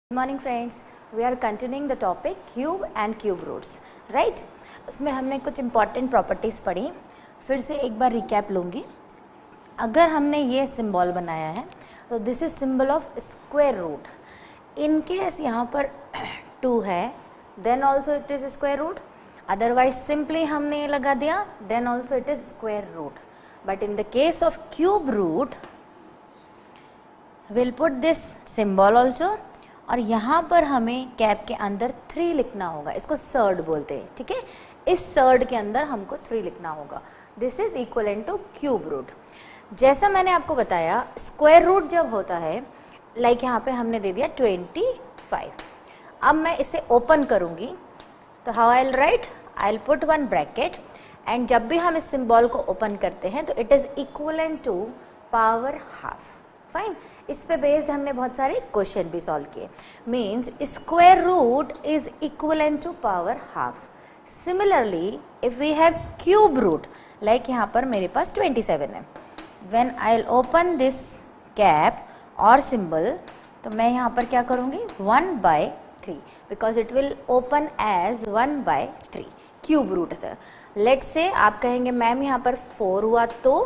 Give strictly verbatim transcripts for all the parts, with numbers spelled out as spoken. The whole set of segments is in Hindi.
Good morning friends, we are continuing the topic cube and cube roots, right? उसमें हमने कुछ important properties पढ़ी, फिर से एक बार recap लूँगी। अगर हमने ये symbol बनाया है तो this is symbol of square root. In case यहाँ पर two है, then also it is square root. Otherwise simply हमने ये लगा दिया, then also it is square root. But in the case of cube root, we'll put this symbol also. और यहाँ पर हमें कैप के अंदर थ्री लिखना होगा, इसको सर्ड बोलते हैं, ठीक है। इस सर्ड के अंदर हमको थ्री लिखना होगा। This is equivalent to cube root. जैसा मैंने आपको बताया, स्क्वायर रूट जब होता है, लाइक यहाँ पे हमने दे दिया ट्वेंटी फाइव। अब मैं इसे ओपन करूँगी तो how I will write, I will put one bracket, and जब भी हम इस सिंबल को ओपन करते हैं तो it is equivalent to power half. Fine, इस पे बेस्ड हमने बहुत सारे क्वेश्चन भी सॉल्व किए। Means square root is equivalent to power half. Similarly if we have cube root, like यहाँ पर मेरे पास ट्वेंटी सेवन है, when I will open this cap और सिंबल, तो मैं यहाँ पर क्या करूँगी, one by three, because it will open as one by three cube root है। लेट से आप कहेंगे मैम यहाँ पर फोर हुआ तो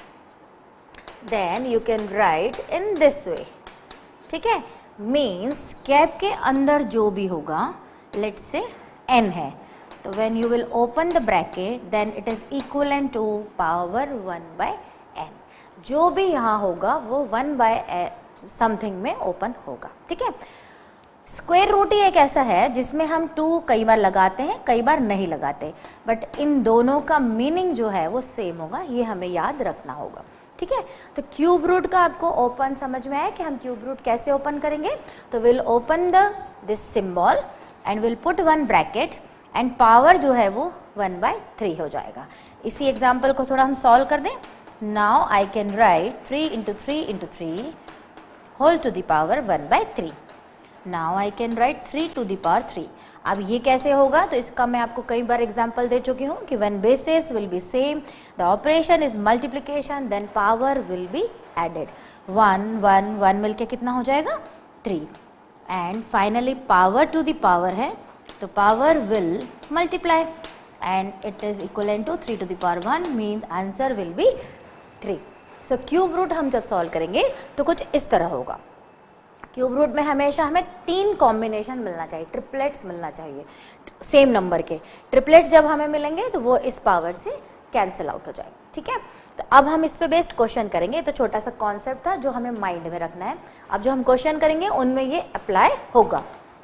then you can write in this way, ठीक है। मीन्स कैप के अंदर जो भी होगा, let's say n है, तो when you will open the bracket then it is equivalent to power one by n। जो भी यहाँ होगा वो वन by something में ओपन होगा, ठीक है। स्क्वायर रूट ही एक ऐसा है जिसमें हम टू कई बार लगाते हैं, कई बार नहीं लगाते, बट इन दोनों का मीनिंग जो है वो सेम होगा, ये हमें याद रखना होगा, ठीक है। तो क्यूब रूट का आपको ओपन समझ में आया कि हम क्यूब रूट कैसे ओपन करेंगे। तो will open the this symbol and will put one bracket, and power जो है वो वन बाय थ्री हो जाएगा। इसी एग्जाम्पल को थोड़ा हम सॉल्व कर दें। Now I can write three into three into three whole to the power one by three. Now I can write three to the power three. अब ये कैसे होगा, तो इसका मैं आपको कई बार एग्जांपल दे चुकी हूँ कि when basis will be same, the operation is multiplication, then power will be added. One one one मिलके कितना हो जाएगा, three, and finally power to the power है तो power will multiply and it is equivalent to three to the power one, means answer will be three. So cube root हम जब सॉल्व करेंगे तो कुछ इस तरह होगा। क्यूब रूट में हमेशा हमें तीन कॉम्बिनेशन मिलना चाहिए, ट्रिपलेट्स मिलना चाहिए सेम नंबर के। ट्रिपलेट्स जब हमें मिलेंगे तो वो इस पावर से कैंसिल आउट हो जाएगा, ठीक है। तो अब हम इस पे बेस्ड क्वेश्चन करेंगे। तो छोटा सा कॉन्सेप्ट था जो हमें माइंड में रखना है। अब जो हम क्वेश्चन करेंगे उनमें ये अप्लाई होगा।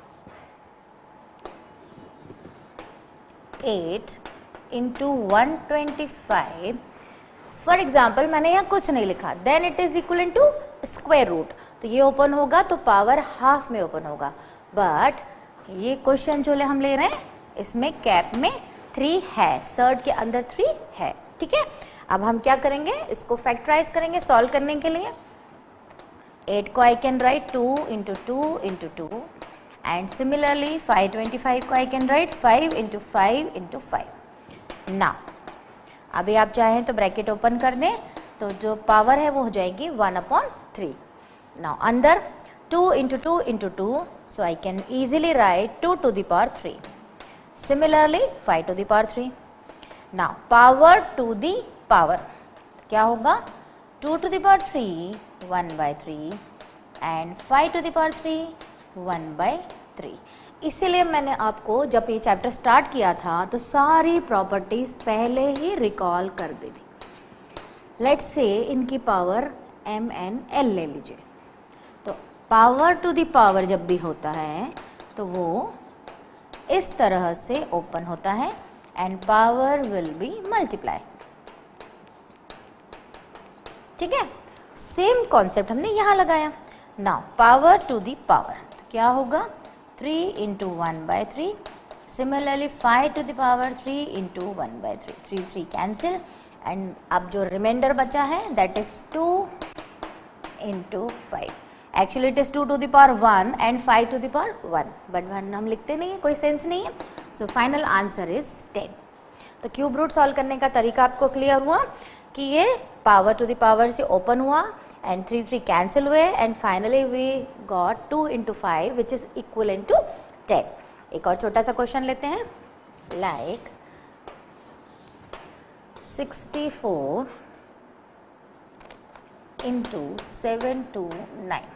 Eight into one twenty five, for example मैंने यहाँ कुछ नहीं लिखा, then it is equal to square root, तो ये ओपन होगा तो पावर हाफ में ओपन होगा। बट ये क्वेश्चन जो ले हम ले रहे हैं इसमें कैप में थ्री है, सर्ड के अंदर थ्री है, ठीक है। अब हम क्या करेंगे, इसको फैक्टराइज करेंगे सॉल्व करने के लिए। एट को I can write two into two into two, and similarly five twenty five को I can write five into five into five. ना अभी आप चाहें तो ब्रैकेट ओपन कर दें, तो जो पावर है वो हो जाएगी वन अपॉन थ्री। नाउ अंदर two into two into two, so I can easily write two to the power three. Similarly five to the power three. Now power to the power क्या होगा, two to the power three one by three, and five to the power three one by three. इसीलिए मैंने आपको जब ये चैप्टर स्टार्ट किया था तो सारी प्रॉपर्टीज पहले ही रिकॉल कर दी थी। लेट्स से इनकी पावर एम एन एल ले लीजिए, तो पावर टू द पावर जब भी होता है तो वो इस तरह से ओपन होता है, and power will be multiply, ठीक है। सेम कॉन्सेप्ट हमने यहाँ लगाया। Now power to the power तो क्या होगा, three into one by three. Similarly five to the power three into one by three, three three cancel, and अब जो रिमाइंडर बचा है that is two into five. Actually it is two to the power one and five to the power one, but one हम लिखते नहीं है, कोई सेंस नहीं है। So final answer is ten. तो क्यूब रूट सॉल्व करने का तरीका आपको क्लियर हुआ कि ये पावर टू द पावर से ओपन हुआ, and three three cancel हुए and finally we got two into five which is equivalent to ten. एक और छोटा सा क्वेश्चन लेते हैं, like sixty-four into seven to nine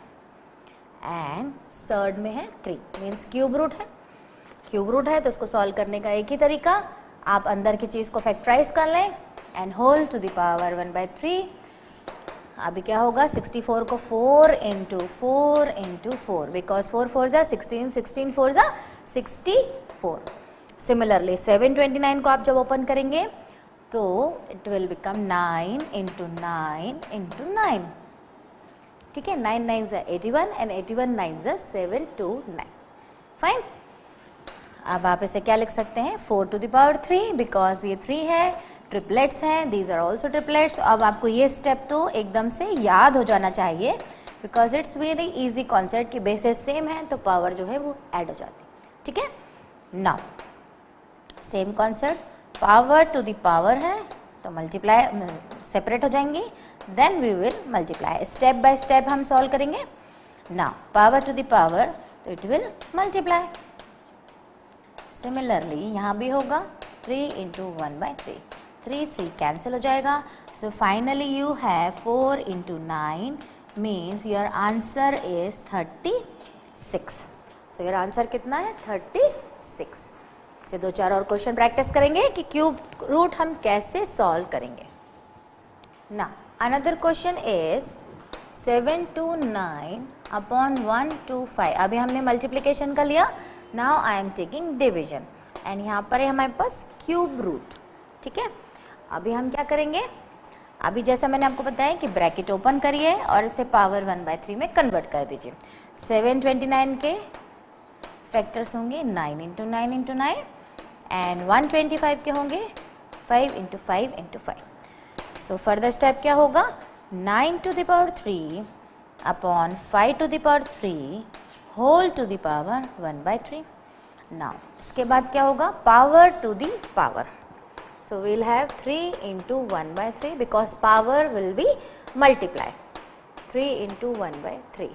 and third में है three, मीन्स क्यूब रूट है, क्यूब रूट है तो इसको सॉल्व करने का एक ही तरीका, आप अंदर की चीज़ को फैक्टराइज कर लें and whole to the power one by three. अभी क्या होगा, सिक्सटी फोर को four into four into four, because four four जा सिक्सटीन, सिक्सटीन फोर जा sixty four. Similarly seven twenty nine को आप जब ओपन करेंगे तो it will become nine into nine into nine. ठीक है, नाइन नाइन जा eighty one and eighty one nine जा सेवन टू नाइन. फाइन. अब आप इसे क्या लिख सकते हैं, four to the power three, because ये थ्री है, ट्रिपलेट्स हैं, दीज आर ऑल्सो ट्रिपलेट्स. अब आपको ये स्टेप तो एकदम से याद हो जाना चाहिए, because it's very easy concept कि बेसिस सेम है तो पावर जो है वो ऐड हो जाती है. ठीक है, now same concept, power to the power है तो मल्टीप्लाई सेपरेट हो जाएंगी, then we will multiply. Step by step हम सॉल्व करेंगे. Now power to the power तो इट विल मल्टीप्लाई. सिमिलरली यहाँ भी होगा three into one by three, three three cancel हो जाएगा. So finally you have four into nine means your answer is thirty six. So your answer कितना है, थर्टी सिक्स. से दो चार और क्वेश्चन प्रैक्टिस करेंगे कि क्यूब रूट हम कैसे सॉल्व करेंगे. ना another question is seven two nine upon one two five. अभी हमने मल्टीप्लीकेशन का लिया, now I am taking division and यहाँ पर है हमारे पास क्यूब रूट. ठीक है, अभी हम क्या करेंगे, अभी जैसा मैंने आपको बताया कि ब्रैकेट ओपन करिए और इसे पावर वन बाई थ्री में कन्वर्ट कर दीजिए. सेवन ट्वेंटी नाइन के फैक्टर्स होंगे nine into nine into nine and one twenty five के होंगे five into five into five. So further step क्या होगा, nine to the power three upon five to the power three whole to the power one by three. Now इसके बाद क्या होगा, power to the power. So we'll have three into one by three because power will be multiply. three into one by three.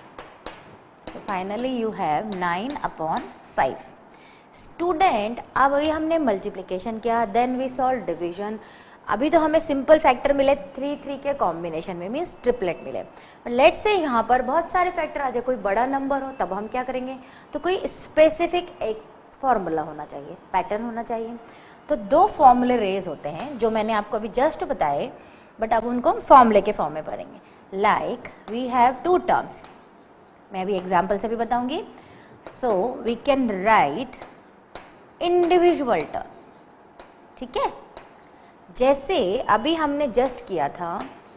So finally you have nine upon five. Student, अब अभी हमने multiplication किया, then we solve division. अभी तो हमें सिंपल फैक्टर मिले थ्री थ्री के कॉम्बिनेशन में, मीन्स ट्रिपलेट मिले. लेट से यहाँ पर बहुत सारे फैक्टर आ जाए, कोई बड़ा नंबर हो तब हम क्या करेंगे, तो कोई स्पेसिफिक एक फॉर्मूला होना चाहिए, पैटर्न होना चाहिए. तो दो फॉर्मूले रेज होते हैं जो मैंने आपको अभी जस्ट बताए, बट अब उनको हम फॉर्मूले के फॉर्म में पढ़ेंगे. Like we have two terms, मैं अभी एग्जाम्पल से भी बताऊंगी. So we can write individual term. ठीक है, जैसे अभी हमने जस्ट किया था,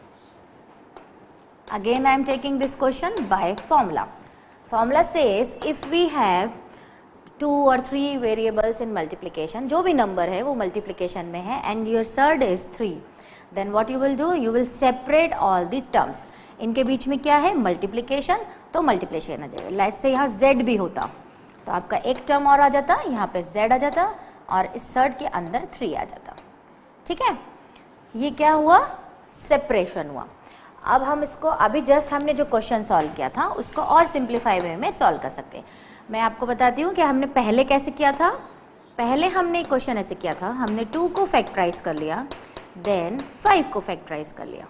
again I am taking this question by formula. Formula says if we have two और थ्री वेरिएबल्स इन मल्टीप्लिकेशन, जो भी नंबर है वो मल्टीप्लिकेशन में है and your surd is three, then what you will do, you will separate all the terms. इनके बीच में क्या है, मल्टीप्लिकेशन, तो मल्टीप्लिकेशन आ जाएगा. लाइट से यहाँ z भी होता तो आपका एक टर्म और आ जाता, यहाँ पे z आ जाता और इस सर्ड के अंदर थ्री आ जाता. ठीक है, ये क्या हुआ, सेपरेशन हुआ. अब हम इसको अभी जस्ट हमने जो क्वेश्चन सॉल्व किया था उसको और सिंप्लीफाई वे में सॉल्व कर सकते हैं. मैं आपको बताती हूँ कि हमने पहले कैसे किया था. पहले हमने क्वेश्चन ऐसे किया था, हमने टू को फैक्टराइज कर लिया, देन फाइव को फैक्टराइज कर लिया.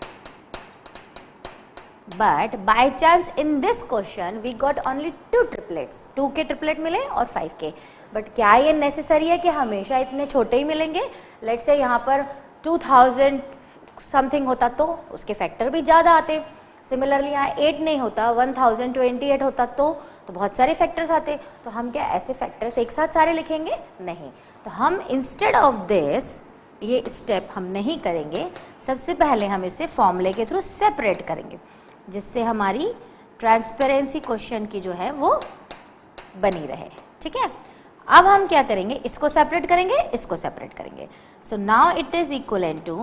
But by chance in this question we got only two triplets, two के ट्रिपलेट मिले और फाइव के. बट क्या ये नेसेसरी है कि हमेशा इतने छोटे ही मिलेंगे. लेट से यहाँ पर टू थाउजेंड समथिंग होता तो उसके फैक्टर भी ज़्यादा आते. सिमिलरली यहाँ एट नहीं होता, वन थाउजेंड ट्वेंटी एट होता तो तो बहुत सारे फैक्टर्स आते. तो हम क्या ऐसे फैक्टर्स एक साथ सारे लिखेंगे, नहीं. तो हम इंस्टेड ऑफ दिस ये स्टेप हम नहीं करेंगे. सबसे पहले हम इसे फॉर्मूले के थ्रू सेपरेट करेंगे, जिससे हमारी ट्रांसपेरेंसी क्वेश्चन की जो है वो बनी रहे. ठीक है, अब हम क्या करेंगे, इसको सेपरेट करेंगे, इसको सेपरेट करेंगे. So now it is equal to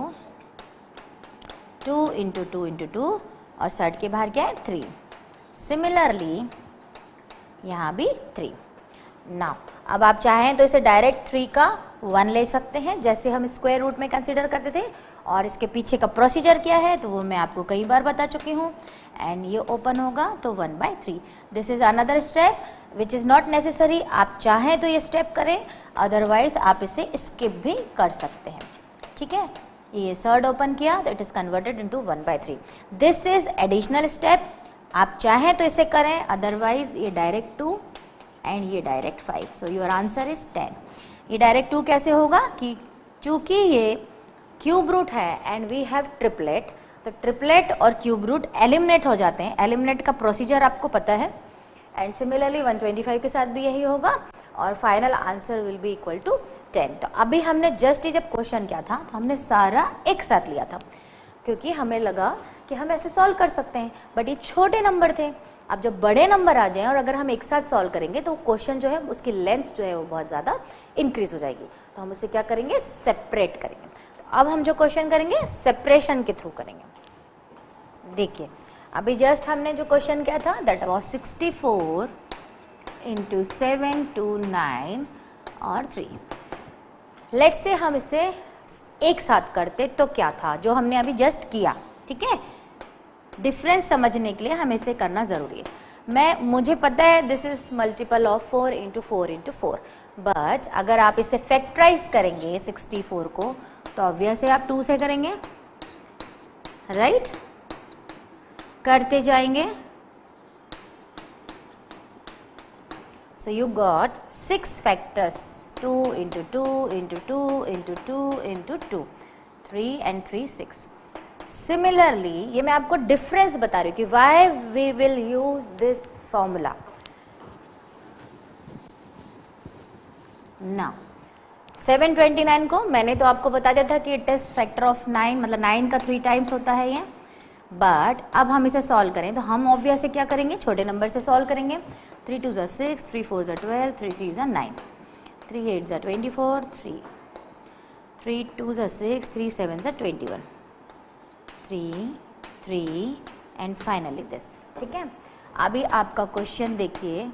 two into two into two और सर्ट के बाहर क्या है, थ्री. सिमिलरली यहाँ भी थ्री. नाउ अब आप चाहें तो इसे डायरेक्ट थ्री का वन ले सकते हैं जैसे हम स्क्वायर रूट में कंसिडर करते थे, और इसके पीछे का प्रोसीजर क्या है तो वो मैं आपको कई बार बता चुकी हूँ। एंड ये ओपन होगा तो one by three. This is another step which is not necessary, आप चाहें तो ये स्टेप करें, अदरवाइज आप इसे स्किप भी कर सकते हैं। ठीक है, ये थर्ड ओपन किया तो it is converted into one by three. This is additional step, आप चाहें तो इसे करें, अदरवाइज ये डायरेक्ट टू एंड ये direct five. So your answer is ten. ये डायरेक्ट टू कैसे होगा कि चूंकि ये क्यूब रूट है एंड वी हैव ट्रिपलेट, तो ट्रिपलेट और क्यूब रूट एलिमिनेट हो जाते हैं। एलिमिनेट का प्रोसीजर आपको पता है, and similarly one twenty five के साथ भी यही होगा, और final answer will be equal to ten. तो अभी हमने जस्ट ये जब क्वेश्चन किया था तो हमने सारा एक साथ लिया था, क्योंकि हमें लगा कि हम ऐसे सॉल्व कर सकते हैं, बट ये छोटे नंबर थे। अब जब बड़े नंबर आ जाएं और अगर हम एक साथ सॉल्व करेंगे तो क्वेश्चन जो है उसकी लेंथ जो है वो बहुत ज़्यादा इंक्रीज हो जाएगी, तो हम उसे क्या करेंगे, सेपरेट करेंगे। तो अब हम जो क्वेश्चन करेंगे सेपरेशन के थ्रू करेंगे। देखिए अभी जस्ट हमने जो क्वेश्चन किया था that was sixty four into seven two nine और थ्री। लेट्स से हम इसे एक साथ करते तो क्या था जो हमने अभी जस्ट किया। ठीक है, डिफरेंस समझने के लिए हमें इसे करना ज़रूरी है। मैं मुझे पता है this is multiple of four into four into four, but अगर आप इसे फैक्टराइज करेंगे सिक्सटी फोर को तो ऑब्वियस है आप टू से करेंगे, राइट right? करते जाएंगे। So you got six factors, two into two into two into two into two, three and three six. Similarly ये मैं आपको डिफरेंस बता रही हूँ कि why we will use this formula. ना सेवन ट्वेंटी नाइन को मैंने तो आपको बता दिया था कि it is factor of nine, मतलब नाइन का थ्री टाइम्स होता है ये। बट अब हम इसे सॉल्व करें तो हम ऑब्वियसली क्या करेंगे, छोटे नंबर से सॉल्व करेंगे। थ्री टू ज़ा सिक्स, थ्री फोर ज़ा ट्वेल्व, थ्री थ्री ज़ा नाइन, थ्री एट ज़ा twenty four, three three two ज़ा सिक्स, थ्री सेवन ज़ा twenty one, three three and finally this. ठीक है, अभी आपका क्वेश्चन देखिए,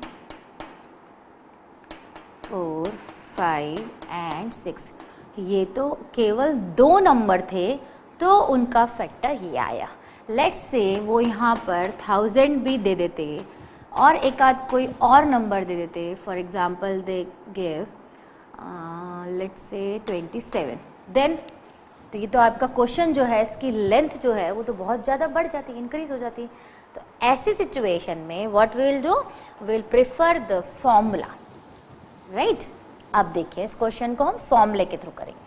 फोर फाइव एंड सिक्स, ये तो केवल दो नंबर थे तो उनका फैक्टर ये आया। लेट्स से वो यहाँ पर थाउजेंड भी दे देते और एक आध कोई और नंबर दे देते, फॉर एग्जाम्पल दे give let's say twenty seven, then तो ये तो आपका क्वेश्चन जो है इसकी लेंथ जो है वो तो बहुत ज़्यादा बढ़ जाती है, इंक्रीज हो जाती है। तो ऐसी सिचुएशन में what we will do, will prefer the formula, right. अब देखिए इस क्वेश्चन को हम फॉर्मूले के थ्रू करेंगे।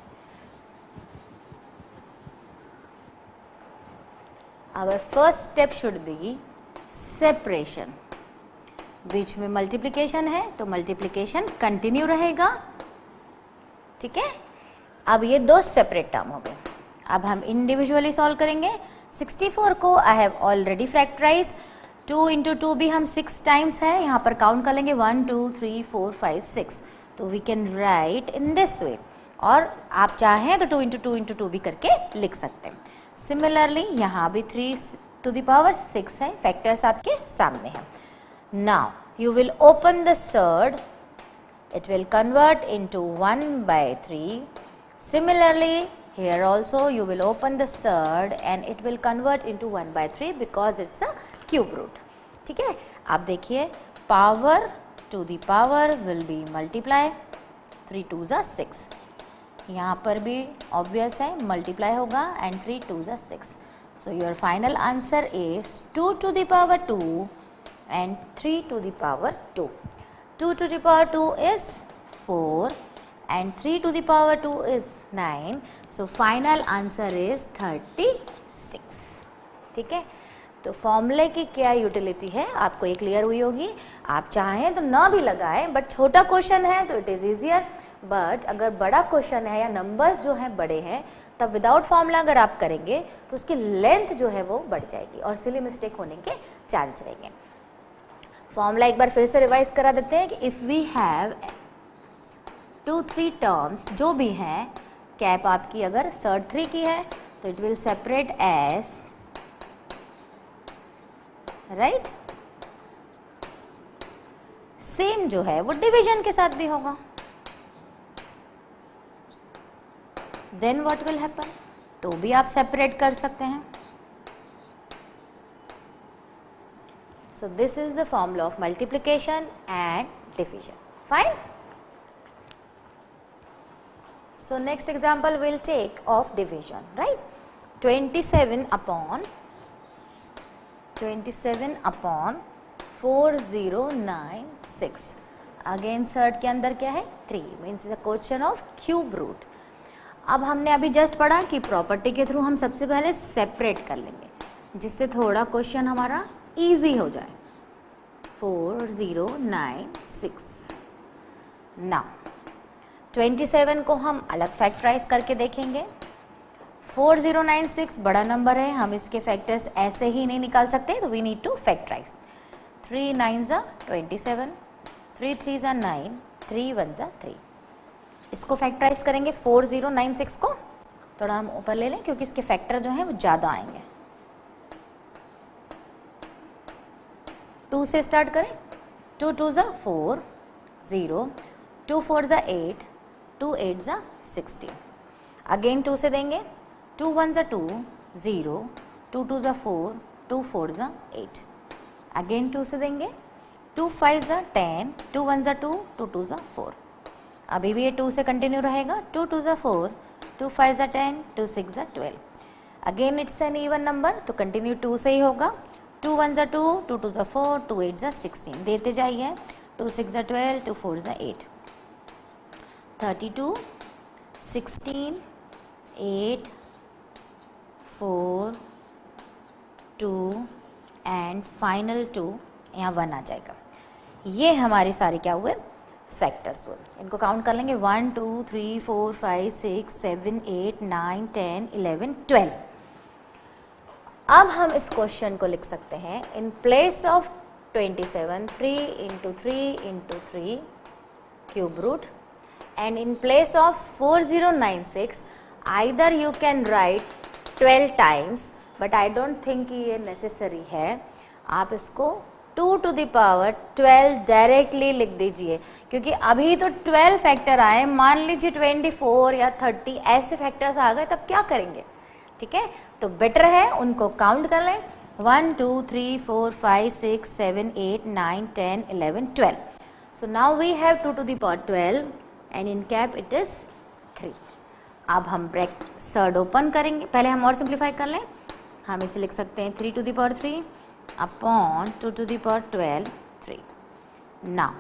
Our first step should be separation. बीच में मल्टीप्लिकेशन है तो मल्टीप्लिकेशन कंटिन्यू रहेगा। ठीक है, अब ये दो सेपरेट टर्म हो गए। अब हम इंडिविजुअली सॉल्व करेंगे। सिक्सटी फोर को I have already factorize, two into two भी हम सिक्स टाइम्स है, यहाँ पर काउंट कर लेंगे one two three four five six, तो we can write in this way. और आप चाहें तो two into two into two भी करके लिख सकते हैं। सिमिलरली यहाँ भी three to the power six है, फैक्टर्स आपके सामने हैं। Now you will open the surd, it will convert into one by three. Similarly here also you will open the third and it will convert into one by three because it's a cube root. ठीक है, आप देखिए power to the power will be multiply, three two जा six, यहाँ पर भी obvious है multiply होगा and three two जा six. So your final answer is two to the power two and three to the power two. two to the power two is four and three to the power two is nine. So final answer is thirty-six. ठीक है, तो फॉर्मूले की क्या यूटिलिटी है आपको ये क्लियर हुई होगी। आप चाहें तो ना भी लगाएं, बट छोटा क्वेश्चन है तो इट इज़ ईजियर। बट अगर बड़ा क्वेश्चन है या नंबर्स जो हैं बड़े हैं तब विदाउट फॉर्मूला अगर आप करेंगे तो उसकी लेंथ जो है वो बढ़ जाएगी और सिली मिस्टेक होने के चांस रहेंगे। फॉर्मूला एक बार फिर से रिवाइज करा देते हैं कि if we have two three terms जो भी हैं, कैप आपकी अगर सर्ड थ्री की है तो it will separate as, right. Same जो है वो डिवीजन के साथ भी होगा। देन व्हाट विल हैपन, तो भी आप सेपरेट कर सकते हैं. So this is the formula of multiplication and division. Fine. So next example we'll take of division, right? twenty-seven upon twenty-seven upon four thousand ninety-six. Again third के अंदर क्या है, three, means is a question of cube root. अब हमने अभी जस्ट पढ़ा कि प्रॉपर्टी के थ्रू हम सबसे पहले सेपरेट कर लेंगे, जिससे थोड़ा क्वेश्चन हमारा इजी हो जाए. four thousand ninety-six. Now twenty-seven को हम अलग फैक्टराइज करके देखेंगे. four thousand ninety-six बड़ा नंबर है, हम इसके फैक्टर्स ऐसे ही नहीं निकाल सकते, तो we need to factorize. three nines are twenty-seven, three threes are nine, three ones are three. इसको फैक्टराइज करेंगे four thousand ninety-six को, थोड़ा हम ऊपर ले लें क्योंकि इसके फैक्टर जो हैं वो ज़्यादा आएंगे. टू से स्टार्ट करें. टू टू ज़ा फोर, ज़ीरो, टू फोर ज़ा एट, टू एट ज़ा सिक्सटीन. अगेन टू से देंगे. टू वन ज़ा टू, ज़ीरो, टू टू ज़ा फोर, टू फोर ज़ा एट. अगेन टू से देंगे. टू फाइव ज़ा टेन, टू वन ज़ा टू, टू टू ज़ा फोर. अभी भी ये टू से कंटिन्यू रहेगा. टू टू ज़ा फोर, टू फाइव ज़ा टेन, टू सिक्स ज़ा twelve. Again it's an even number, तो कंटिन्यू टू से ही होगा. टू वन ज़ा टू, टू टू ज़ा फोर, टू एट ज़ा सिक्सटीन. देते जाइए. टू सिक्स ज़ा ट्वेल्व, टू फोर ज़ा eight. Thirty two, sixteen, eight, four, two and final two, यहाँ वन आ जाएगा. ये हमारे सारे क्या हुए, फैक्टर्स हुए. इनको काउंट कर लेंगे. One two three four five six seven eight nine ten eleven twelve. अब हम इस क्वेश्चन को लिख सकते हैं in place of twenty-seven, three into three into three cube root, and in place of four thousand ninety-six either you can write twelve times, but I don't think कि ये नेसेसरी है. आप इसको two to the power twelve directly लिख दीजिए, क्योंकि अभी तो ट्वेल्व फैक्टर आए. मान लीजिए ट्वेंटी फोर या थर्टी ऐसे फैक्टर्स आ गए, तब क्या करेंगे. ठीक है, तो बेटर है उनको काउंट कर लें. One two three four five six seven eight nine ten eleven twelve. So now we have two to the power twelve and in cap it is three. अब हम ब्रैकेट सर्ड ओपन करेंगे. पहले हम और सिंप्लीफाई कर लें. हम इसे लिख सकते हैं three to the power three upon two to the power twelve, three. Now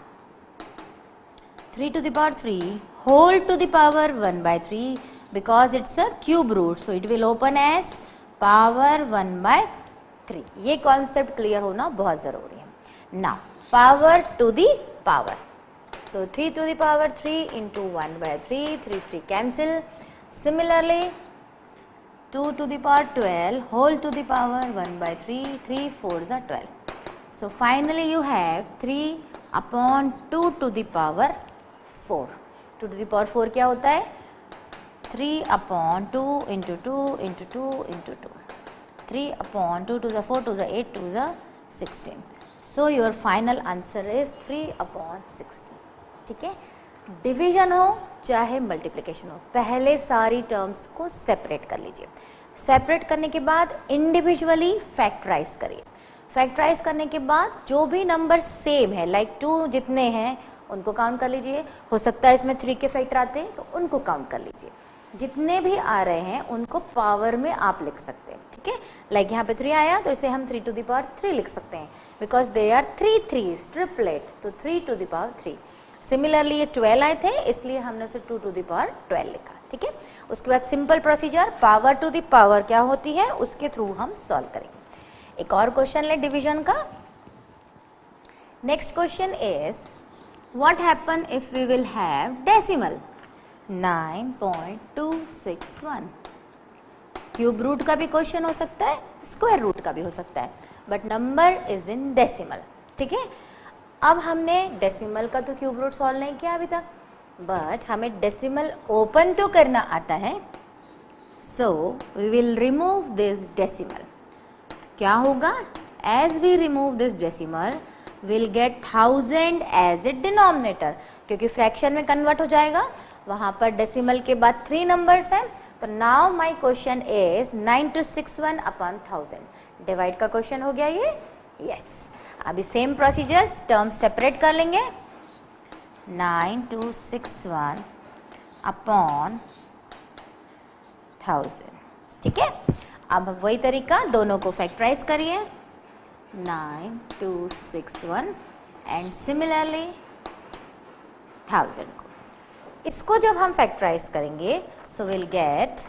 three to the power three whole to the power one by three, because it's a cube root, so it will open as power one by three. ये concept clear होना बहुत ज़रूरी है. Now power to the power, so three to the power three into one by three, three three cancel. Similarly two to the power twelve whole to the power one by three, three fours are twelve. So finally you have three upon two to the power four. two to the power four क्या होता है, three upon two into two into two into two. three upon two to the four to the eight to the sixteen. So your final answer is three upon sixteen. ठीक है, डिवीजन हो चाहे मल्टीप्लिकेशन हो, पहले सारी टर्म्स को सेपरेट कर लीजिए. सेपरेट करने के बाद इंडिविजुअली फैक्टराइज करिए. फैक्टराइज करने के बाद जो भी नंबर सेम है, लाइक टू जितने हैं उनको काउंट कर लीजिए. हो सकता है इसमें थ्री के फैक्टर आते हैं तो उनको काउंट कर लीजिए. जितने भी आ रहे हैं उनको पावर में आप लिख सकते हैं. ठीक है, लाइक यहाँ पे थ्री आया तो इसे हम three to the power three लिख सकते हैं, because they are three threes triplet, तो three to the power three. Similarly ये ट्वेल्व आए थे इसलिए हमने उसे two to the power twelve लिखा. ठीक है, उसके बाद simple procedure power to the power क्या होती है उसके थ्रू हम सॉल्व करेंगे. एक और क्वेश्चन ले डिवीजन का. Next question is what happen if we will have decimal nine point two six one. Cube root का भी क्वेश्चन हो सकता है, स्क्वायर रूट का भी हो सकता है, but number is in decimal. ठीक है, अब हमने डेसिमल का तो क्यूब रूट सॉल्व नहीं किया अभी तक, बट हमें डेसिमल ओपन तो करना आता है. So we will remove this decimal. क्या होगा, as we remove this decimal will get thousand as a denominator, क्योंकि फ्रैक्शन में कन्वर्ट हो जाएगा. वहाँ पर डेसिमल के बाद थ्री नंबर्स हैं तो now my question is nine two six one upon thousand. Divide का क्वेश्चन हो गया ये, यस yes. अभी सेम प्रोसीजर, टर्म सेपरेट कर लेंगे, nine two six one upon thousand, ठीक है। अब वही तरीका, दोनों को फैक्टराइज करिए, nine two six one and similarly thousand को। इसको जब हम फैक्टराइज करेंगे सो विल गेट,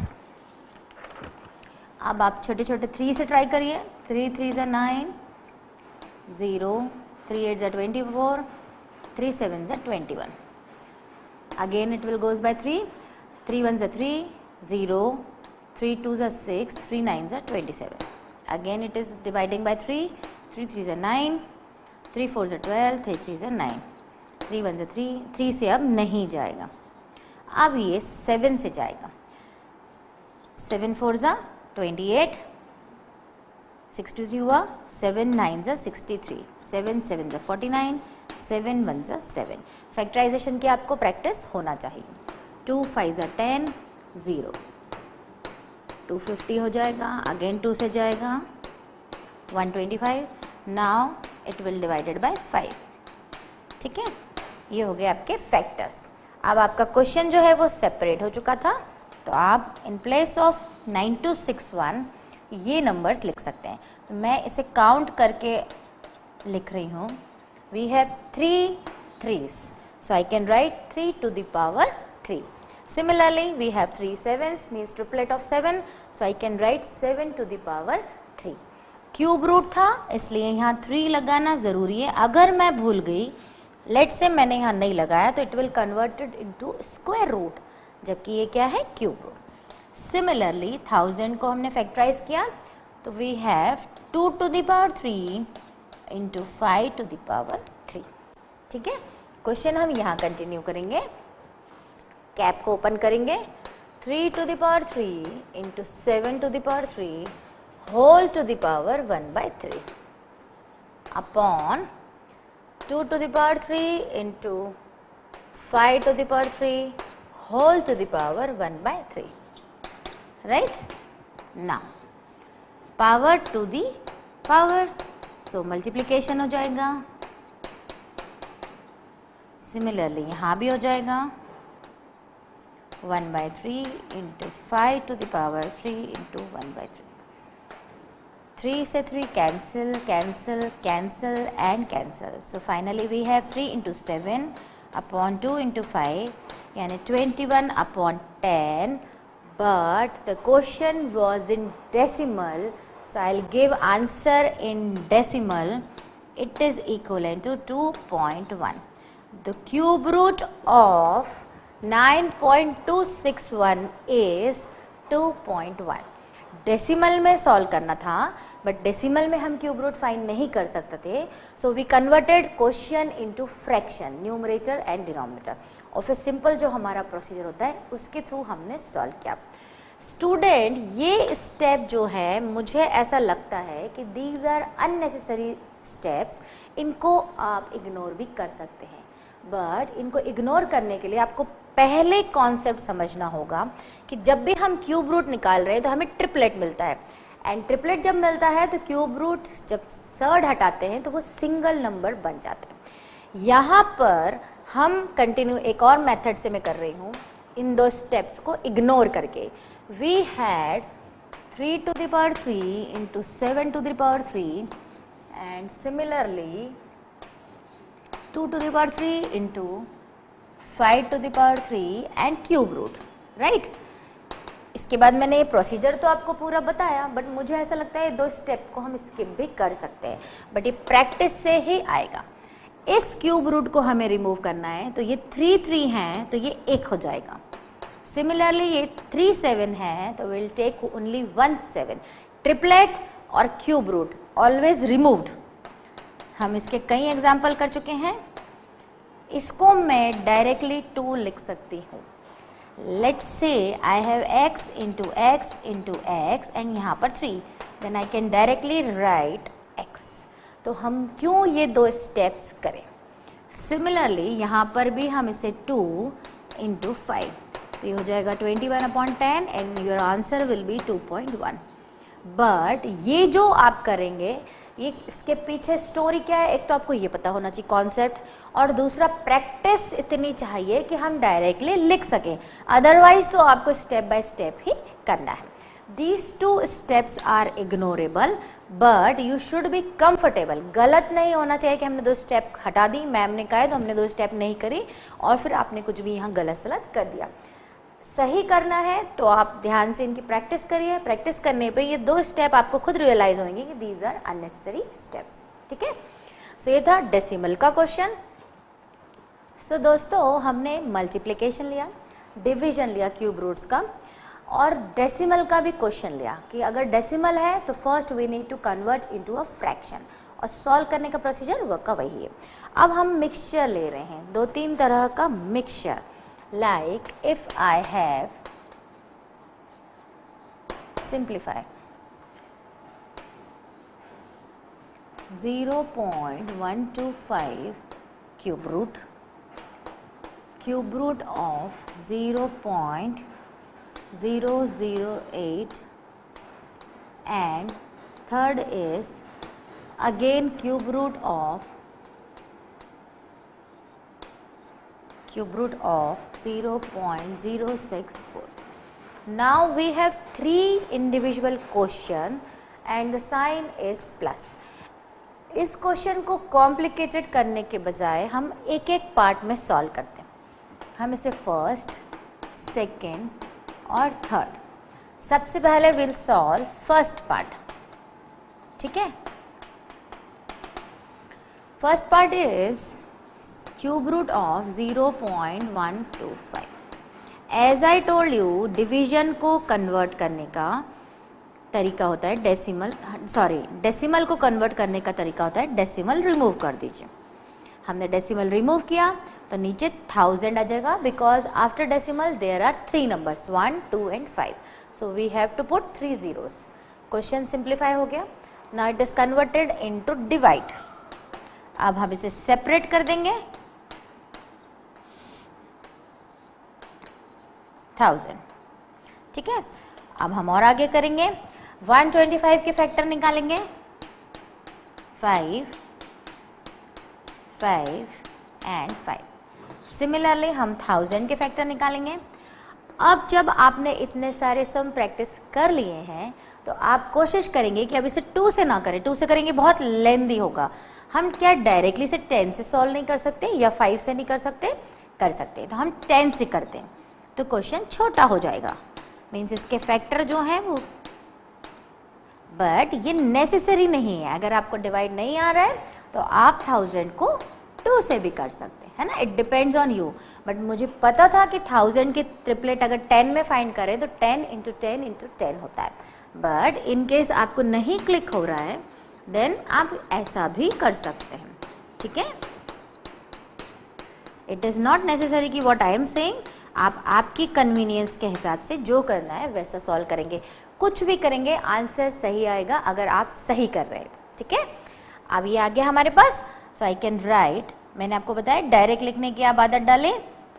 अब आप छोटे छोटे थ्री से ट्राई करिए, थ्री थ्री ज़ा नाइन, ज़ीरो, थ्री एट ज़ा ट्वेंटी फोर, थ्री सेवन ज़ा twenty one, again it will goes by three, three one ज़ा थ्री, ज़ीरो, थ्री टू ज़ा सिक्स, थ्री नाइन ज़ा twenty seven, again it is dividing by three, three three ज़ा नाइन, थ्री फोर ज़ा ट्वेल्व, थ्री थ्री ज़ा नाइन, थ्री वन ज़ा थ्री, थ्री से अब नहीं जाएगा, अब ये सेवन से जाएगा, सेवन फोर ज़ा ट्वेंटी एट, सिक्सटी थ्री हुआ, सेवन नाइन ज़ा सिक्सटी थ्री, सेवन सेवन ज़ा फोर्टी नाइन, सेवन वन ज़ा सेवन। फैक्टराइजेशन की आपको प्रैक्टिस होना चाहिए। टू फाइव ज़ा टेन, ज़ीरो, टू फिफ्टी हो जाएगा, अगेन टू से जाएगा, one twenty five, now it will divided by five, ठीक है। ये हो गए आपके फैक्टर्स। अब आपका क्वेश्चन जो है वो सेपरेट हो चुका था, तो आप in place of nine two six one ये नंबर्स लिख सकते हैं। तो मैं इसे काउंट करके लिख रही हूँ, we have three threes, so I can write three to the power three. Similarly we have three sevens, means triplet of seven, so I can write seven to the power three. Cube root था इसलिए यहाँ थ्री लगाना ज़रूरी है। अगर मैं भूल गई, लेट से मैंने यहाँ नहीं लगाया, तो it will converted into square root, जबकि ये क्या है, क्यूब रूट। सिमिलरली थाउजेंड को हमने फैक्टराइज किया, तो we have two to the power three into five to the power three, ठीक है। क्वेश्चन हम यहाँ कंटिन्यू करेंगे, कैप को ओपन करेंगे, three to the power three into seven to the power three whole to the power one by three upon two to the power three into five to the power three whole to the power one by three, right? Now power to the power, so multiplication हो जाएगा, similarly यहाँ भी हो जाएगा, one by three into five to the power three into one by three, three से three cancel, cancel, cancel and cancel. So finally we have three into seven upon two into five, यानी twenty-one upon ten. But the question was in decimal, so I'll give answer in decimal. It is equivalent to two point one. The cube root of nine point two six one is two point one. Decimal में सॉल्व करना था, बट डेसिमल में हम क्यूब रूट फाइंड नहीं कर सकते थे, so we converted question into fraction, numerator and denominator, और फिर सिंपल जो हमारा प्रोसीजर होता है उसके थ्रू हमने सॉल्व किया। स्टूडेंट, ये स्टेप जो है मुझे ऐसा लगता है कि दीज आर अननेसेसरी स्टेप्स, इनको आप इग्नोर भी कर सकते हैं, बट इनको इग्नोर करने के लिए आपको पहले कॉन्सेप्ट समझना होगा कि जब भी हम क्यूब रूट निकाल रहे हैं तो हमें ट्रिपलेट मिलता है, एंड ट्रिपलेट जब मिलता है तो क्यूब रूट जब सर्ड हटाते हैं तो वो सिंगल नंबर बन जाते हैं। यहाँ पर हम कंटिन्यू एक और मेथड से मैं कर रही हूँ, इन दो स्टेप्स को इग्नोर करके। We had three to the power three into seven to the power three and similarly two to the power three into five to the power three and cube root, right. इसके बाद मैंने ये प्रोसीजर तो आपको पूरा बताया, बट मुझे ऐसा लगता है दो स्टेप को हम स्किप भी कर सकते हैं, बट ये प्रैक्टिस से ही आएगा। इस क्यूब रूट को हमें रिमूव करना है, तो ये थ्री थ्री हैं तो ये एक हो जाएगा। सिमिलरली ये थ्री सेवन है तो will take only one seven. Triplet और क्यूब रूट ऑलवेज रिमूव्ड, हम इसके कई एग्जाम्पल कर चुके हैं। इसको मैं डायरेक्टली टू लिख सकती हूँ। Let's say I have x into x into x and यहाँ पर three, then I can directly write x। तो हम क्यों ये दो स्टेप्स करें। सिमिलरली यहाँ पर भी हम इसे टू इंटू फाइव, तो ये हो जाएगा twenty one upon ten and your answer will be two point one. But ये जो आप करेंगे, ये इसके पीछे स्टोरी क्या है, एक तो आपको ये पता होना चाहिए कॉन्सेप्ट, और दूसरा प्रैक्टिस इतनी चाहिए कि हम डायरेक्टली लिख सकें, अदरवाइज तो आपको स्टेप बाय स्टेप ही करना है। These two steps are ignorable, but you should be comfortable। गलत नहीं होना चाहिए कि हमने दो स्टेप हटा दी, मैम ने कहा है तो हमने दो स्टेप नहीं करी और फिर आपने कुछ भी यहाँ गलत सलत कर दिया। सही करना है तो आप ध्यान से इनकी प्रैक्टिस करिए, प्रैक्टिस करने पे ये दो स्टेप आपको खुद रियलाइज होंगे कि दीज आर अननेसेसरी स्टेप्स। ठीक है, सो ये था डेसिमल का क्वेश्चन। सो दोस्तों, हमने मल्टीप्लिकेशन लिया, डिवीजन लिया क्यूब रूट्स का, और डेसिमल का भी क्वेश्चन लिया कि अगर डेसिमल है तो first we need to convert into a fraction, और सॉल्व करने का प्रोसीजर वो का वही है। अब हम मिक्सचर ले रहे हैं, दो तीन तरह का mixture, like if I have simplify zero point one two five cube root, cube root of zero point zero zero eight, and third is again cube root of cube root of zero point zero six four. Now we have three individual question and the sign is plus. इस क्वेश्चन को कॉम्प्लिकेटेड करने के बजाय हम एक एक पार्ट में सॉल्व करते हैं। हम इसे फर्स्ट, सेकेंड और थर्ड, सबसे पहले विल सॉल्व फर्स्ट पार्ट। ठीक है, first part is cube root of zero point one two five. As I told you, division को कन्वर्ट करने का तरीका होता है डेसिमल, सॉरी डेसिमल को कन्वर्ट करने का तरीका होता है डेसिमल रिमूव कर दीजिए। हमने डेसिमल रिमूव किया तो नीचे थाउजेंड आ जाएगा, because after decimal there are three numbers one two and five, so we have to put three zeros. Question simplify हो गया। Now it is converted into divide. अब हम इसे सेपरेट कर देंगे, थाउजेंड। ठीक है, अब हम और आगे करेंगे, वन ट्वेंटी फाइव के फैक्टर निकालेंगे, five five and five. Similarly हम थाउजेंड के फैक्टर निकालेंगे। अब जब आपने इतने सारे सम प्रैक्टिस कर लिए हैं तो आप कोशिश करेंगे कि अब इसे टू से ना करें, टू से करेंगे बहुत लेंदी होगा। हम क्या डायरेक्टली से टेन से सॉल्व नहीं कर सकते या फाइव से नहीं कर सकते? कर सकते हैं, तो हम टेन से करते हैं तो क्वेश्चन छोटा हो जाएगा, मीन्स इसके फैक्टर जो हैं वो, बट ये नेसेसरी नहीं है। अगर आपको डिवाइड नहीं आ रहा है तो आप थाउजेंड को टू से भी कर सकते हैं, है ना, it depends on you. But मुझे पता था कि थाउजेंड के ट्रिपलेट अगर टेन में फाइंड करें तो ten into ten into ten होता है, बट इन केस आपको नहीं क्लिक हो रहा है देन आप ऐसा भी कर सकते हैं। ठीक है, इट इज़ नॉट नेसेसरी कि व्हाट आई एम सेइंग, आप आपकी कन्वीनियंस के हिसाब से जो करना है वैसा सॉल्व करेंगे। कुछ भी करेंगे आंसर सही आएगा अगर आप सही कर रहे हैं। ठीक है, अब ये आ गया हमारे पास, सो आई कैन राइट, मैंने आपको बताया डायरेक्ट लिखने की आप आदत डालें,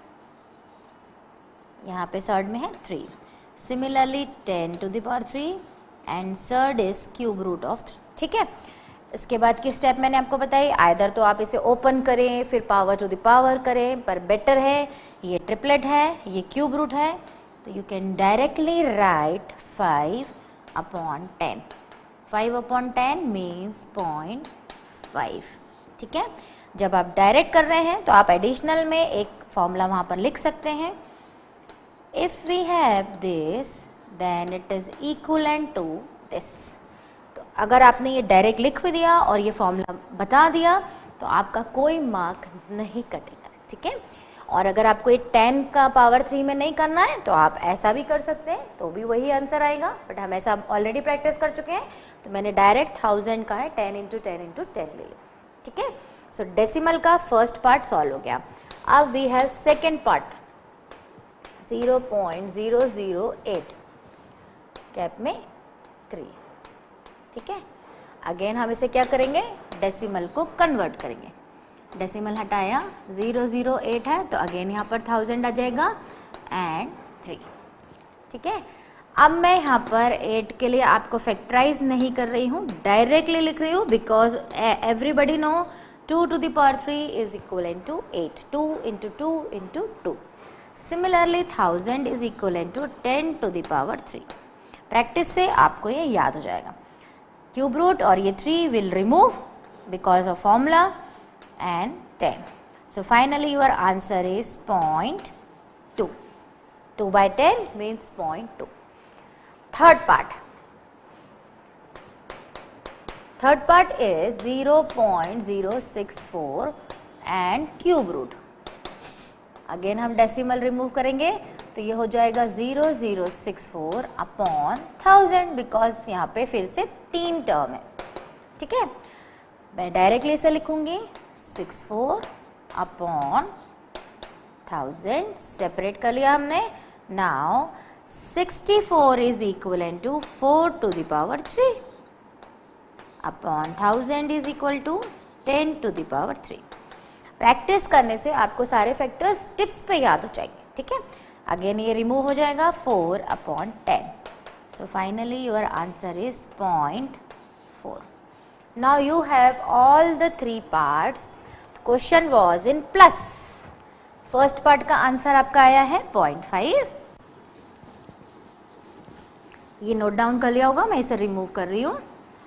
यहाँ पे सर्ड में है three, similarly ten to the power three and third is cube root of three. ठीक है, इसके बाद की स्टेप मैंने आपको बताई, आइदर तो आप इसे ओपन करें फिर पावर टू द पावर करें, पर बेटर है ये ट्रिपलेट है, ये क्यूब रूट है, तो you can directly write five upon ten. Five upon ten means point five. ठीक है, जब आप डायरेक्ट कर रहे हैं तो आप एडिशनल में एक फॉर्मूला वहाँ पर लिख सकते हैं, if we have this then it is equivalent to this. तो अगर आपने ये डायरेक्ट लिख भी दिया और ये फॉर्मूला बता दिया तो आपका कोई मार्क नहीं कटेगा। ठीक है, और अगर आपको ये टेन का पावर थ्री में नहीं करना है तो आप ऐसा भी कर सकते हैं, तो भी वही आंसर आएगा, बट हम ऐसा ऑलरेडी प्रैक्टिस कर चुके हैं तो मैंने डायरेक्ट थाउजेंड का है ten into ten into ten ले लिया। ठीक है, सो डेसिमल का फर्स्ट पार्ट सॉल्व हो गया। अब we have second part, zero point zero zero eight कैप में थ्री। ठीक है, अगेन हम इसे क्या करेंगे, डेसिमल को कन्वर्ट करेंगे। डेसिमल हटाया, ज़ीरो ज़ीरो एट है तो अगेन यहाँ पर थाउजेंड आ जाएगा एंड थ्री। ठीक है, अब मैं यहाँ पर एट के लिए आपको फैक्टराइज नहीं कर रही हूँ, डायरेक्टली लिख रही हूँ, because everybody know two to the power three is equivalent to eight, two into two into two. Similarly thousand is equivalent to ten to the power three. Practice से आपको ये याद हो जाएगा। क्यूब रूट और ये three will remove because of formula and ten. So finally your answer is point two. Two by ten means point two. Third part. Third part is zero point zero six four and cube root. Again हम डेसिमल रिमूव करेंगे तो ये हो जाएगा zero zero six four upon thousand, because यहाँ पे फिर से तीन टर्म है. ठीक है, मैं डायरेक्टली इसे लिखूंगी six four upon thousand, separate कर लिया हमने. Now sixty four is equal to four to the power three upon thousand is equal to ten to the power three. Practice करने से आपको सारे फैक्टर्स टिप्स पे याद हो जाएंगे. ठीक है, अगेन ये रिमूव हो जाएगा four upon ten. So finally your answer is point four. Now you have all the three parts. Question was in plus. First part का आंसर आपका आया है पॉइंट फाइव. ये नोट डाउन कर लिया होगा, मैं इसे रिमूव कर रही हूं.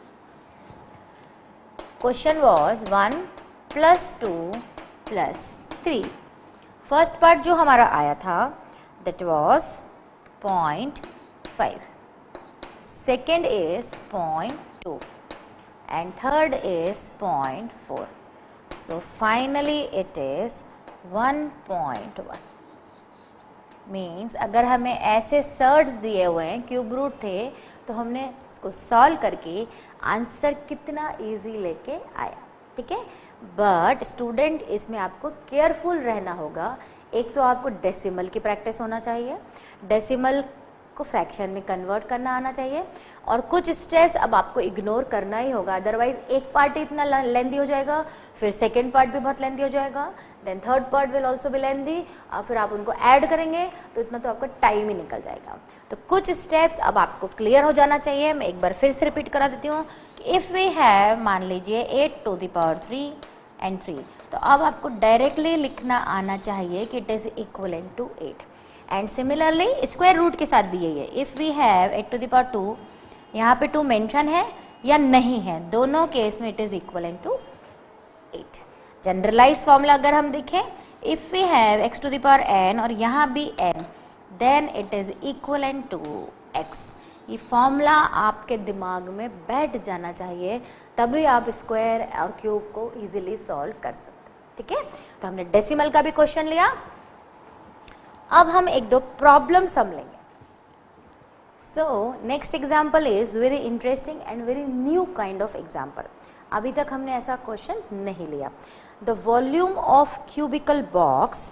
Question was one plus two plus three. First part जो हमारा आया था that was point five. Second is point two and third is zero point four. So finally it is one point one. Means अगर हमें ऐसे सर्ट्स दिए हुए हैं, क्यूब रूट थे, तो हमने इसको सॉल्व करके आंसर कितना इजी लेके आया. ठीक है, बट स्टूडेंट इसमें आपको केयरफुल रहना होगा. एक तो आपको डेसिमल की प्रैक्टिस होना चाहिए, डेसिमल को फ्रैक्शन में कन्वर्ट करना आना चाहिए, और कुछ स्टेप्स अब आपको इग्नोर करना ही होगा, अदरवाइज एक पार्ट इतना लेंदी हो जाएगा, फिर सेकंड पार्ट भी बहुत लेंदी हो जाएगा, then third part will also be lengthy, और फिर आप उनको ऐड करेंगे तो इतना तो आपका टाइम ही निकल जाएगा. तो कुछ स्टेप्स अब आपको क्लियर हो जाना चाहिए. मैं एक बार फिर से रिपीट करा देती हूँ कि इफ़ वी हैव, मान लीजिए eight to the power three and three, तो अब आपको डायरेक्टली लिखना आना चाहिए कि it is equivalent to eight. And similarly square root के साथ भी यही है. If we have eight to the power two, यहाँ पे टू मेंशन है या नहीं है, दोनों केस में it is equivalent to eight. Generalize formula अगर हम देखें, if we have x to the power n और यहाँ भी n, then it is equivalent to x. ये फॉर्मूला आपके दिमाग में बैठ जाना चाहिए, तभी आप स्क्वायर और क्यूब को इजीली सॉल्व कर सकते. ठीक है, तो हमने डेसिमल का भी क्वेश्चन लिया. अब हम एक दो प्रॉब्लम सम लेंगे. So next example is very interesting and very new kind of example. अभी तक हमने ऐसा क्वेश्चन नहीं लिया. The volume of cubical box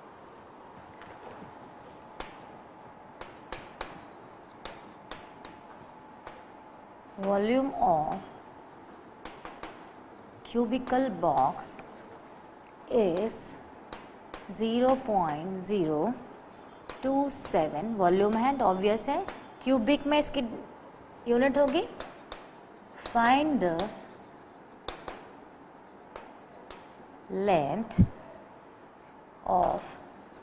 volume of cubical box is zero point zero two seven. Volume है तो ऑब्वियस है, क्यूबिक में इसकी यूनिट होगी. Find the length of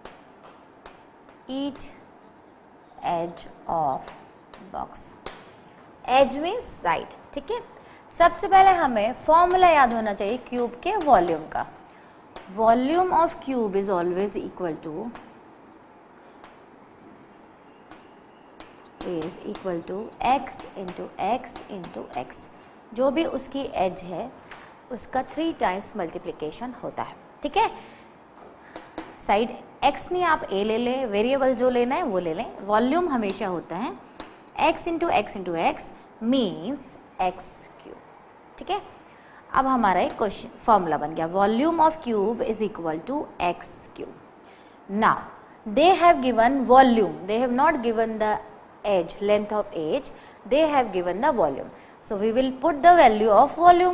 each edge of box. Edge means side. ठीक है, सबसे पहले हमें फॉर्मूला याद होना चाहिए क्यूब के वॉल्यूम का. Volume of cube is always equal to is equal to x into x into x. जो भी उसकी एज है उसका थ्री टाइम्स मल्टीप्लिकेशन होता है. ठीक है, साइड x नहीं, आप a ले लें, वेरिएबल जो लेना है वो ले लें. वॉल्यूम हमेशा होता है x into x into x means x cube. ठीक है, अब हमारा एक क्वेश्चन फॉर्मूला बन गया. Volume of cube is equal to x cube. Now they have given volume, they have not given the edge, length of edge, they have given the volume. So we will put the value of volume.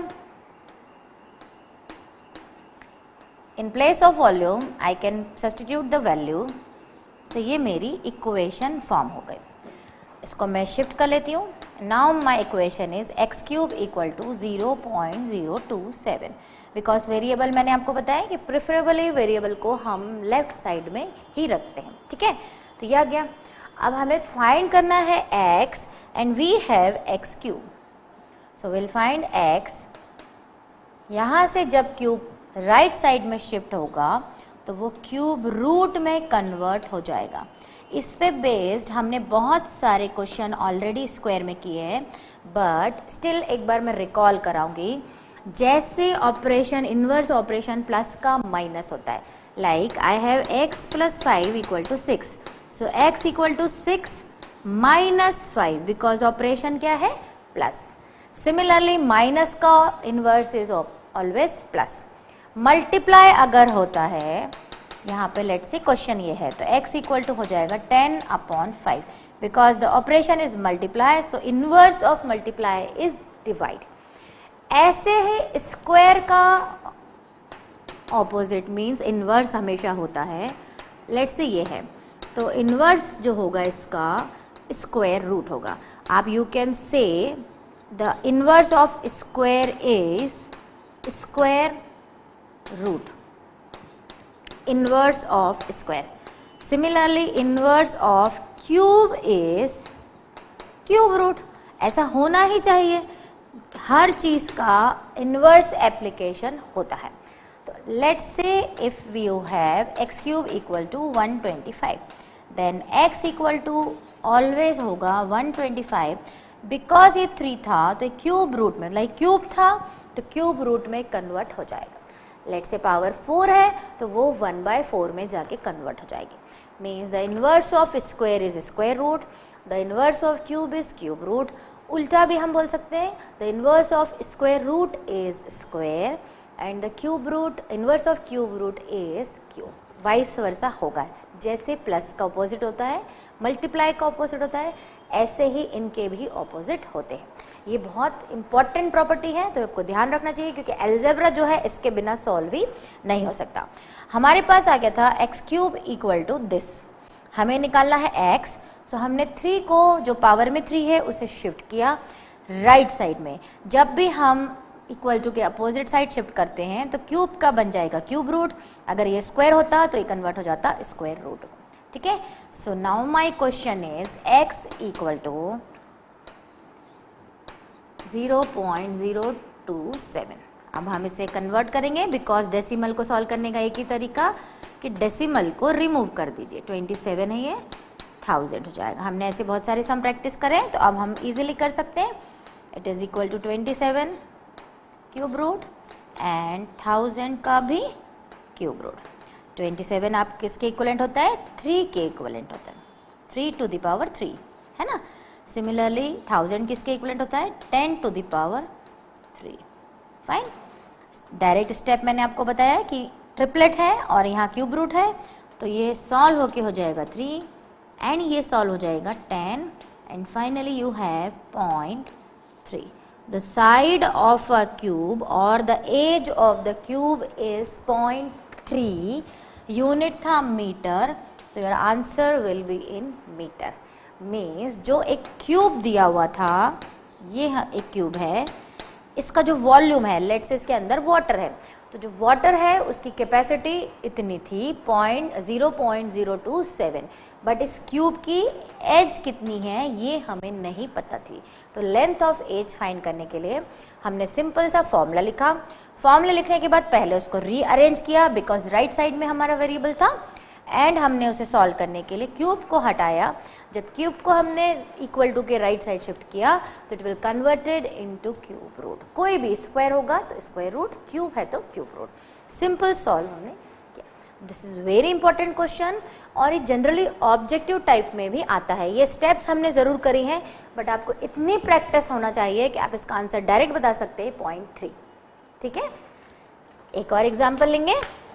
In place of volume I can substitute the value so ये मेरी इक्वेशन फॉर्म हो गई। इसको मैं शिफ्ट कर लेती हूँ। Now my equation is x cube equal to zero point zero two seven, because variable मैंने आपको बताया कि प्रेफरेबली वेरिएबल को हम लेफ्ट साइड में ही रखते हैं, ठीक है। तो यह आ गया। अब हमें फाइंड करना है x and we have x cube, so will find x। यहाँ से जब क्यूब राइट साइड में शिफ्ट होगा तो वो क्यूब रूट में कन्वर्ट हो जाएगा। इस पे बेस्ड हमने बहुत सारे क्वेश्चन ऑलरेडी स्क्वायर में किए हैं, बट स्टिल एक बार मैं रिकॉल कराऊंगी। जैसे ऑपरेशन इनवर्स ऑपरेशन प्लस का माइनस होता है, like I have x plus five equal to six, so x equal to six minus five, because operation क्या है, प्लस। सिमिलरली माइनस का inverse is always plus. Multiply अगर होता है, यहाँ पे लेट से क्वेश्चन ये है, तो x इक्वल टू हो जाएगा ten upon five, because the operation is multiply, so inverse of multiply is divide. ऐसे ही स्क्वायर का ऑपोजिट मीन्स इनवर्स हमेशा होता है। लेट से ये है, तो इनवर्स जो होगा इसका स्क्वायर रूट होगा। आप you can say the inverse of square is square root, inverse of square. Similarly inverse of cube is cube root. ऐसा होना ही चाहिए, हर चीज का इनवर्स एप्लीकेशन होता है। तो let's say if you have x cube equal to one twenty five, then x equal to always होगा वन ट्वेंटी फाइव, बिकॉज ये थ्री था तो क्यूब रूट में, लाइक क्यूब था तो क्यूब रूट में कन्वर्ट हो जाएगा। लेट्स से पावर फोर है तो वो वन बाय फोर में जाके कन्वर्ट हो जाएगी। Means the inverse of square is square root, the inverse of cube is cube root. उल्टा भी हम बोल सकते हैं, the inverse of square root is square and the cube root, inverse of cube root is cube. Vice versa होगा, जैसे प्लस का ऑपोजिट होता है, मल्टीप्लाई का ऑपोजिट होता है, ऐसे ही इनके भी ऑपोजिट होते हैं। ये बहुत इंपॉर्टेंट प्रॉपर्टी है, तो आपको ध्यान रखना चाहिए, क्योंकि अलजेब्रा जो है इसके बिना सॉल्व ही नहीं हो सकता। हमारे पास आ गया था x cube equal to this, हमें निकालना है x, सो हमने थ्री को जो पावर में थ्री है उसे शिफ्ट किया राइट साइड में। जब भी हम इक्वल टू के अपोजिट साइड शिफ्ट करते हैं तो क्यूब का बन जाएगा क्यूब रूट, अगर ये स्क्वायर होता तो ये कन्वर्ट हो जाता स्क्वायर रूट, ठीक है। So now my question is x equal to zero point zero two seven. अब हम इसे कन्वर्ट करेंगे, बिकॉज डेसिमल को सॉल्व करने का एक ही तरीका कि डेसिमल को रिमूव कर दीजिए। ट्वेंटी सेवन है, ये थाउजेंड हो जाएगा। हमने ऐसे बहुत सारे सम प्रैक्टिस करें तो अब हम इजीली कर सकते हैं। It is equal to twenty seven cube root and thousand का भी क्यूब रूट। ट्वेंटी सेवन आप किसके इक्वलेंट होता है, थ्री के इक्वलेंट होता है, three to the power three, है ना। सिमिलरली थाउजेंड किसके इक्वलेंट होता है, ten to the power three. Fine. Direct step मैंने आपको बताया कि ट्रिपलेट है और यहाँ क्यूब रूट है, तो ये सॉल्व होके हो जाएगा थ्री एंड ये सॉल्व हो जाएगा ten and finally you have point three. The side of a cube or the edge of the cube is zero point three, unit था मीटर, तो your answer will be in meter। Means जो एक क्यूब दिया हुआ था, ये एक क्यूब है, इसका जो वॉल्यूम है, लेट से इसके अंदर वाटर है, तो जो वाटर है उसकी कैपेसिटी इतनी थी point zero point zero two seven, but इस क्यूब की एज कितनी है ये हमें नहीं पता थी। तो लेंथ ऑफ एज फाइंड करने के लिए हमने सिंपल सा फॉर्मूला लिखा। फॉर्मूला लिखने के बाद पहले उसको रीअरेंज किया, बिकॉज राइट साइड में हमारा वेरिएबल था, एंड हमने उसे सॉल्व करने के लिए क्यूब को हटाया। जब क्यूब को हमने इक्वल टू के राइट साइड शिफ्ट किया तो it will converted into cube root. कोई भी स्क्वायर होगा तो स्क्वायर रूट, क्यूब है तो क्यूब रूट। सिंपल सॉल्व हमने किया। This is very important question और ये जनरली ऑब्जेक्टिव टाइप में भी आता है। ये स्टेप्स हमने ज़रूर करी हैं, बट आपको इतनी प्रैक्टिस होना चाहिए कि आप इसका आंसर डायरेक्ट बता सकते हैं पॉइंट थ्री। ठीक है, एक और एग्जाम्पल लेंगे।